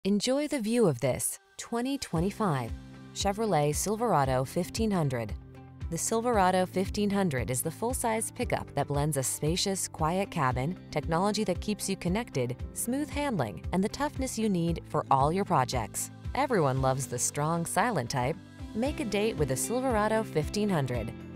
Enjoy the view of this 2025 Chevrolet Silverado 1500. The Silverado 1500 is the full-size pickup that blends a spacious, quiet cabin, technology that keeps you connected, smooth handling, and the toughness you need for all your projects. Everyone loves the strong, silent type. Make a date with a Silverado 1500.